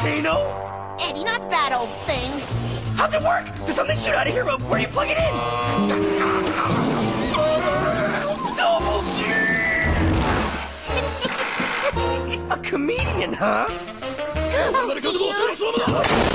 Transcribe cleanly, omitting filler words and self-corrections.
volcano? Eddie, not that old thing. How's it work? Does something shoot out of here, but where do you plug it in? Novelty! A comedian, huh?